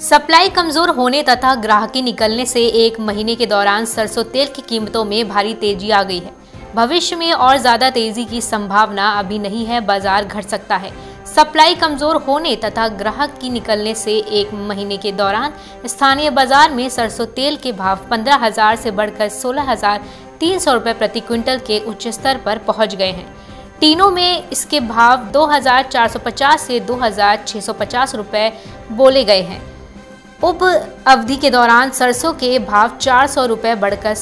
Supply कमजोर होने तथा ग्राहकी निकलने से एक महीने के दौरान सरसों तेल की कीमतों में भारी तेजी आ गई है। भविष्य में और ज्यादा तेजी की संभावना अभी नहीं है, बाजार घट सकता है। सप्लाई कमजोर होने तथा ग्राहक की निकलने से एक महीने के दौरान स्थानीय बाजार में सरसों तेल के भाव 15,000 से बढ़कर 16,300 रुपये प्रति क्विंटल के उच्च स्तर पर पहुंच गए हैं। टीनों में इसके भाव 2,450 से 2,650 रुपये बोले गए हैं। उप अवधि के दौरान सरसों के भाव 400 रुपये बढ़कर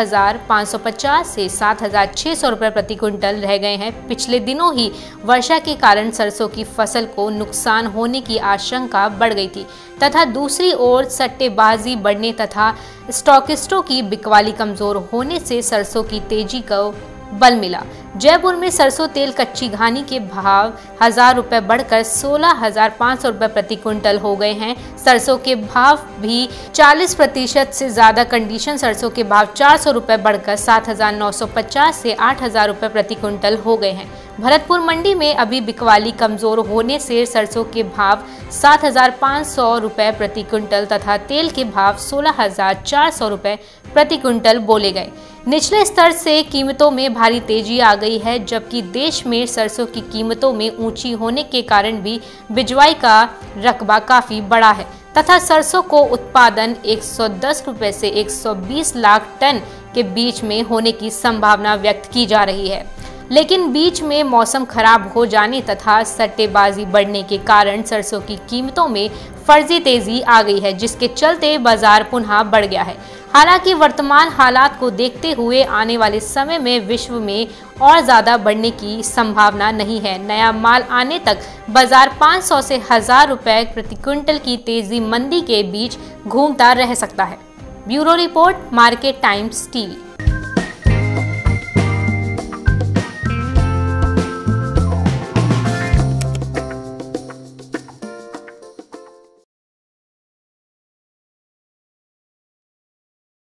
7,550 से 7,600 रुपये प्रति क्विंटल रह गए हैं। पिछले दिनों ही वर्षा के कारण सरसों की फसल को नुकसान होने की आशंका बढ़ गई थी तथा दूसरी ओर सट्टेबाजी बढ़ने तथा स्टॉकिस्टों की बिकवाली कमजोर होने से सरसों की तेजी को बल मिला। जयपुर में सरसों तेल कच्ची घानी के भाव 1,000 रुपये बढ़कर 16,500 रुपये प्रति क्विंटल हो गए हैं। सरसों के भाव भी 40% से ज्यादा कंडीशन सरसों के भाव 400 रुपये बढ़कर 7,950 से 8,000 रुपये प्रति क्विंटल हो गए हैं। भरतपुर मंडी में अभी बिकवाली कमजोर होने से सरसों के भाव 7,500 रुपये प्रति क्विंटल तथा तेल के भाव 16,400 रुपये प्रति क्विंटल बोले गए। निचले स्तर से कीमतों में भारी तेजी आ गई है, जबकि देश में सरसों की कीमतों में ऊंची होने के कारण भी बिजवाई का रकबा काफी बड़ा है तथा सरसों को उत्पादन 110 रुपये से 120 लाख टन के बीच में होने की संभावना व्यक्त की जा रही है। लेकिन बीच में मौसम खराब हो जाने तथा सट्टेबाजी बढ़ने के कारण सरसों की कीमतों में फर्जी तेजी आ गई है, जिसके चलते बाजार पुनः बढ़ गया है। हालांकि वर्तमान हालात को देखते हुए आने वाले समय में विश्व में और ज्यादा बढ़ने की संभावना नहीं है। नया माल आने तक बाजार 500 से 1,000 रुपये प्रति क्विंटल की तेजी मंदी के बीच घूमता रह सकता है। Bureau report, Market Times TV.